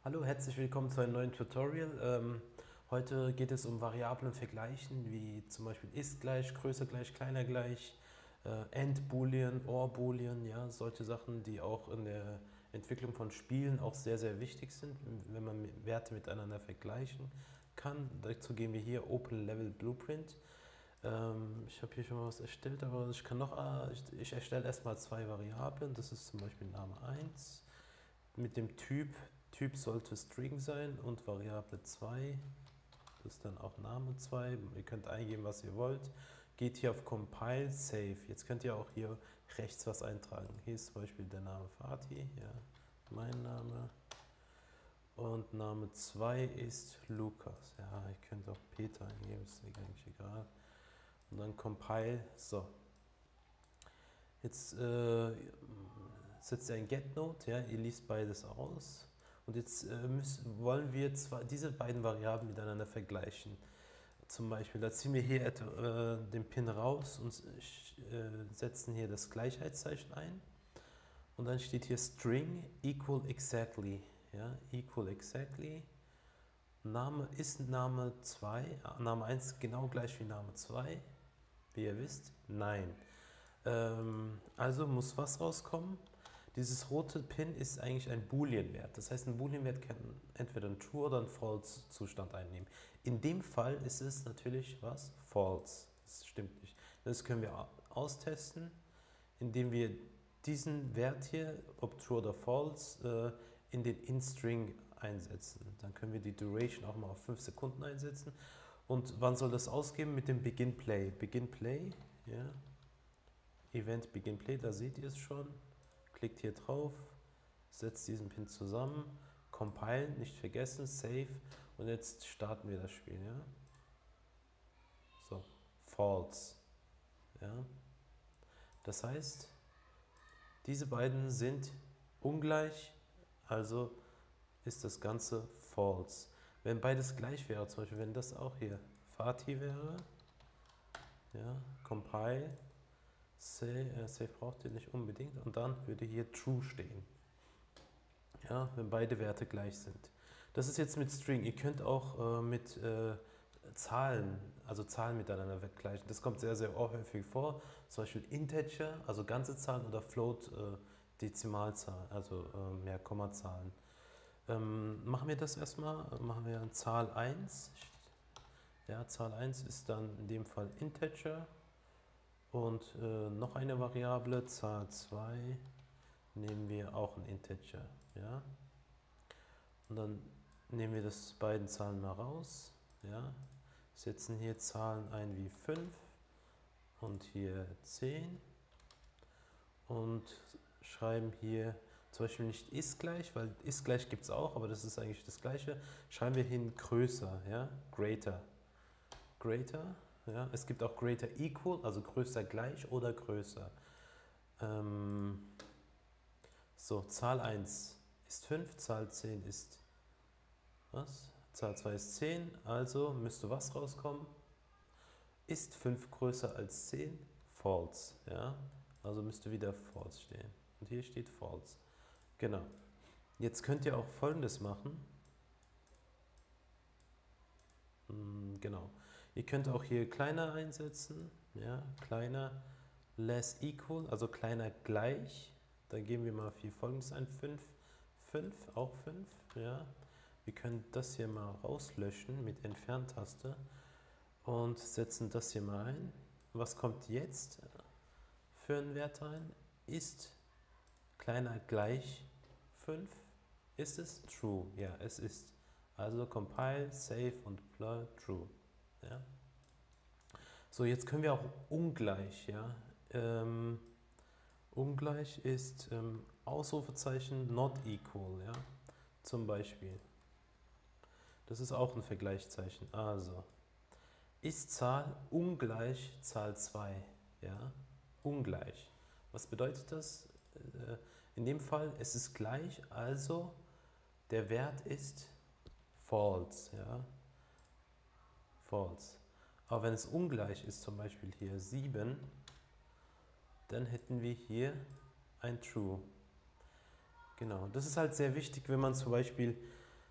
Hallo, herzlich willkommen zu einem neuen Tutorial. Heute geht es um Variablen vergleichen, wie zum Beispiel ist gleich, größer gleich, kleiner gleich, AND Boolean, OR Boolean, ja, solche Sachen, die auch in der Entwicklung von Spielen auch sehr, sehr wichtig sind, wenn man Werte miteinander vergleichen kann. Dazu gehen wir hier Open Level Blueprint. Ich habe hier schon mal was erstellt, aber ich kann noch, ich erstelle erstmal zwei Variablen. Das ist zum Beispiel Name 1 mit dem Typ sollte String sein und Variable 2, das ist dann auch Name 2. Ihr könnt eingeben, was ihr wollt. Geht hier auf Compile, Save. Jetzt könnt ihr auch hier rechts was eintragen. Hier ist zum Beispiel der Name Fatih, ja, mein Name. Und Name 2 ist Lukas. Ja, ihr könnt auch Peter eingeben, ist eigentlich egal. Und dann Compile, so. Jetzt setzt ihr ein GetNote, ja, ihr liest beides aus. Und jetzt wollen wir diese beiden Variablen miteinander vergleichen. Zum Beispiel, da ziehen wir hier den Pin raus und setzen hier das Gleichheitszeichen ein. Und dann steht hier String equal exactly. Ja, equal exactly. Name ist Name 2, Name 1 genau gleich wie Name 2. Wie ihr wisst, nein. Also muss was rauskommen? Dieses rote Pin ist eigentlich ein Boolean-Wert. Das heißt, ein Boolean-Wert kann entweder einen True oder einen False-Zustand einnehmen. In dem Fall ist es natürlich was? False. Das stimmt nicht. Das können wir austesten, indem wir diesen Wert hier, ob True oder False, in den InString einsetzen. Dann können wir die Duration auch mal auf 5 Sekunden einsetzen. Und wann soll das ausgeben? Mit dem Begin Play. Begin Play, ja. Event Begin Play, da seht ihr es schon. Klickt hier drauf, setzt diesen Pin zusammen, compile, nicht vergessen, save und jetzt starten wir das Spiel. Ja? So, false. Ja? Das heißt, diese beiden sind ungleich, also ist das Ganze false. Wenn beides gleich wäre, zum Beispiel wenn das auch hier Fatih wäre, ja, compile, Save braucht ihr nicht unbedingt und dann würde hier True stehen. Ja, wenn beide Werte gleich sind. Das ist jetzt mit String. Ihr könnt auch mit Zahlen, also Zahlen miteinander vergleichen. Das kommt sehr, sehr häufig vor. Zum Beispiel Integer, also ganze Zahlen oder Float, Dezimalzahlen, also mehr Kommazahlen. Machen wir das erstmal. Machen wir Zahl 1. Ja, Zahl 1 ist dann in dem Fall Integer. Und noch eine Variable, Zahl 2, nehmen wir auch ein Integer. Ja? Und dann nehmen wir das beiden Zahlen mal raus. Ja? Setzen hier Zahlen ein wie 5 und hier 10 und schreiben hier zum Beispiel nicht ist gleich, weil ist gleich gibt es auch, aber das ist eigentlich das gleiche. Schreiben wir hin größer, ja? Greater. Greater, ja? Es gibt auch greater equal, also größer gleich oder größer. So, Zahl 1 ist 5, Zahl 10 ist was? Zahl 2 ist 10, also müsste was rauskommen? Ist 5 größer als 10? False, ja? Also müsste wieder false stehen. Und hier steht false. Genau. Jetzt könnt ihr auch Folgendes machen. Genau. Ihr könnt auch hier kleiner einsetzen, ja? Kleiner less equal, also kleiner gleich. Dann geben wir mal hier Folgendes ein, 5, 5, auch 5, ja? Wir können das hier mal rauslöschen mit Entferntaste und setzen das hier mal ein. Was kommt jetzt für einen Wert ein? Ist kleiner gleich 5? Ist es true? Ja, es ist. Also compile, save und true. Ja? So, jetzt können wir auch ungleich. Ja? Ungleich ist Ausrufezeichen not equal. Ja? Zum Beispiel. Das ist auch ein Vergleichszeichen. Also, ist Zahl ungleich Zahl 2? Ja? Ungleich. Was bedeutet das? In dem Fall, es ist gleich, also der Wert ist false. Ja? False. Aber wenn es ungleich ist, zum Beispiel hier 7, dann hätten wir hier ein True. Genau, das ist halt sehr wichtig, wenn man zum Beispiel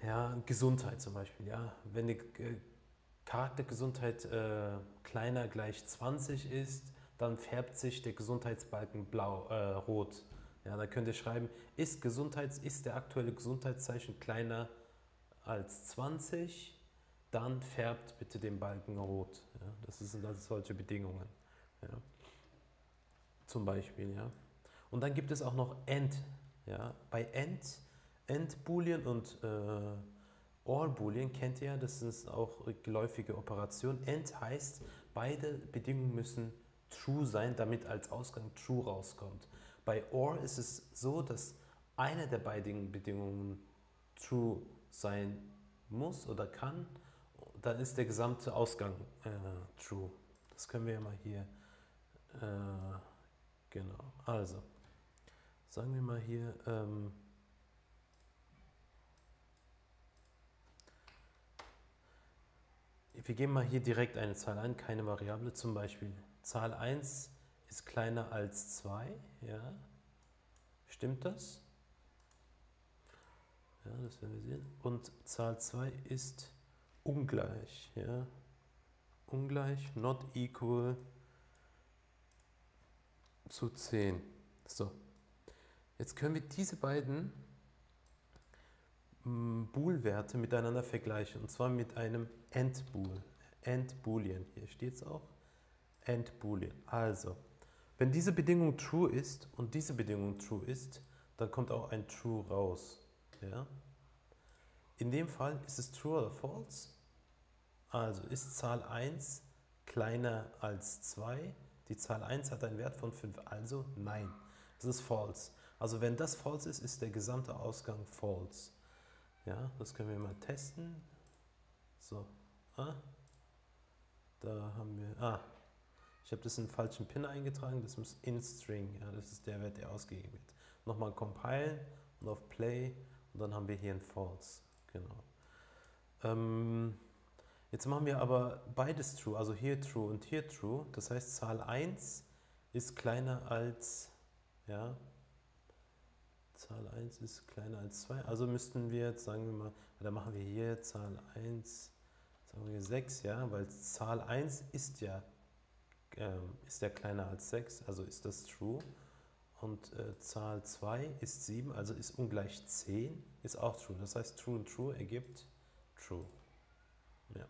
Ja, Gesundheit zum Beispiel, ja. Wenn die Charaktergesundheit kleiner gleich 20 ist, dann färbt sich der Gesundheitsbalken rot. Ja, dann könnt ihr schreiben, ist der aktuelle Gesundheitszeichen kleiner als 20, dann färbt bitte den Balken rot. Ja, das sind also solche Bedingungen. Ja, zum Beispiel, ja. Und dann gibt es auch noch AND. Ja. Bei AND Boolean und OR Boolean kennt ihr, das sind auch geläufige Operationen. AND heißt, beide Bedingungen müssen true sein, damit als Ausgang true rauskommt. Bei OR ist es so, dass eine der beiden Bedingungen true sein muss oder kann, dann ist der gesamte Ausgang true. Das können wir ja mal hier, genau, also sagen wir mal hier, wir geben mal hier direkt eine Zahl ein, keine Variable, zum Beispiel Zahl 1 ist kleiner als 2, ja, stimmt das? Ja, das werden wir sehen. Und Zahl 2 ist ungleich, ja, ungleich, not equal zu 10. So, jetzt können wir diese beiden Bool-Werte miteinander vergleichen, und zwar mit einem AND-Bool, AND-Boolean, hier steht es auch, AND-Boolean. Also, wenn diese Bedingung true ist und diese Bedingung true ist, dann kommt auch ein true raus. Ja? In dem Fall ist es true oder false, also ist Zahl 1 kleiner als 2, die Zahl 1 hat einen Wert von 5, also nein, es ist false. Also wenn das false ist, ist der gesamte Ausgang false. Ja, das können wir mal testen. So, da haben wir, ich habe das in den falschen Pin eingetragen, das muss in-string, ja, das ist der Wert, der ausgegeben wird. Nochmal compilen und auf Play und dann haben wir hier ein False, genau. Jetzt machen wir aber beides true, also hier true und hier true, das heißt Zahl 1 ist kleiner als, ja, Zahl 1 ist kleiner als 2, also müssten wir jetzt, sagen wir mal, da machen wir hier Zahl 1, sagen wir 6, ja, weil Zahl 1 ist ja kleiner als 6, also ist das true. Und Zahl 2 ist 7, also ist ungleich 10, ist auch true. Das heißt, true und true ergibt true. Ja.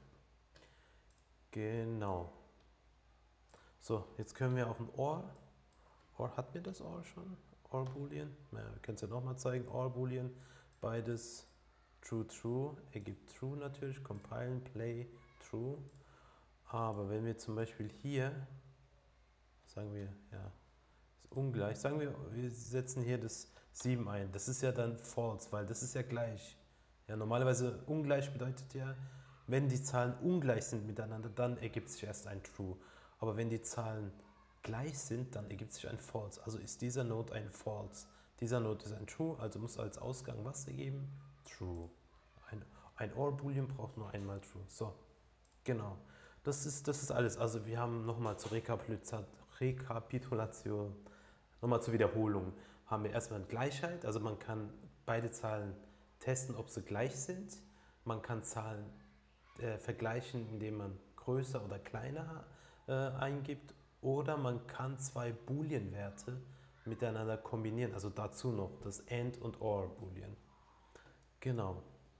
Genau. So, jetzt können wir auf ein OR. OR, hatten wir das OR schon? OR Boolean? Naja, wir können es ja nochmal zeigen. OR Boolean, beides true, true, ergibt true natürlich. Compilen, play, true. Aber wenn wir zum Beispiel hier, sagen wir, ja, ist ungleich, sagen wir setzen hier das 7 ein. Das ist ja dann false, weil das ist ja gleich. Ja, normalerweise ungleich bedeutet ja, wenn die Zahlen ungleich sind miteinander, dann ergibt sich erst ein True. Aber wenn die Zahlen gleich sind, dann ergibt sich ein False. Also ist dieser Node ein False. Dieser Node ist ein True, also muss als Ausgang was ergeben? True. Ein OR-Boolean braucht nur einmal True. So, genau. Das ist alles. Also wir haben nochmal zur Rekapitulation, nochmal zur Wiederholung, haben wir erstmal eine Gleichheit. Also man kann beide Zahlen testen, ob sie gleich sind. Man kann Zahlen vergleichen, indem man größer oder kleiner eingibt. Oder man kann zwei Boolean-Werte miteinander kombinieren. Also dazu noch das AND und OR Boolean. Genau.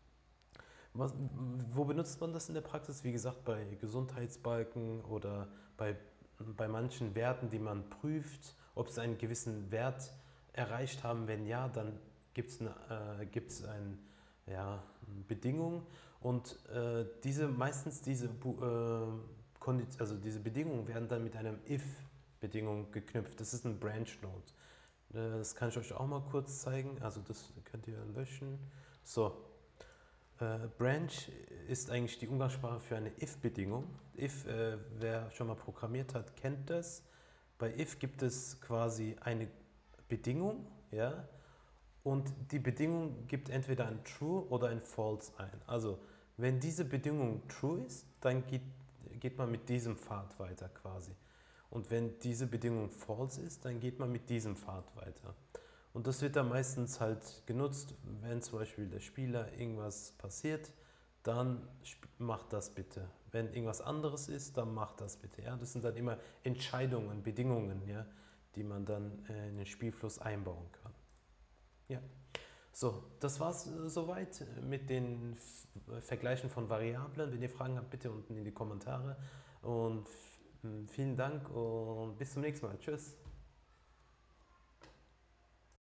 Wo benutzt man das in der Praxis? Wie gesagt, bei Gesundheitsbalken oder bei manchen Werten, die man prüft, ob sie einen gewissen Wert erreicht haben. Wenn ja, dann gibt es eine Bedingung, und meistens diese Bedingungen werden dann mit einem if-Bedingung geknüpft. Das ist ein Branch Node. Das kann ich euch auch mal kurz zeigen. Also das könnt ihr löschen. So. Branch ist eigentlich die Umgangssprache für eine if-Bedingung. If, wer schon mal programmiert hat, kennt das. Bei if gibt es quasi eine Bedingung, ja, und die Bedingung gibt entweder ein True oder ein False ein. Also wenn diese Bedingung True ist, dann geht man mit diesem Pfad weiter quasi. Und wenn diese Bedingung False ist, dann geht man mit diesem Pfad weiter. Und das wird dann meistens halt genutzt, wenn zum Beispiel der Spieler irgendwas passiert, dann macht das bitte. Wenn irgendwas anderes ist, dann macht das bitte. Ja? Das sind dann immer Entscheidungen, Bedingungen, ja, die man dann in den Spielfluss einbauen kann. Ja. So, das war's soweit mit den Vergleichen von Variablen. Wenn ihr Fragen habt, bitte unten in die Kommentare. Und vielen Dank und bis zum nächsten Mal. Tschüss.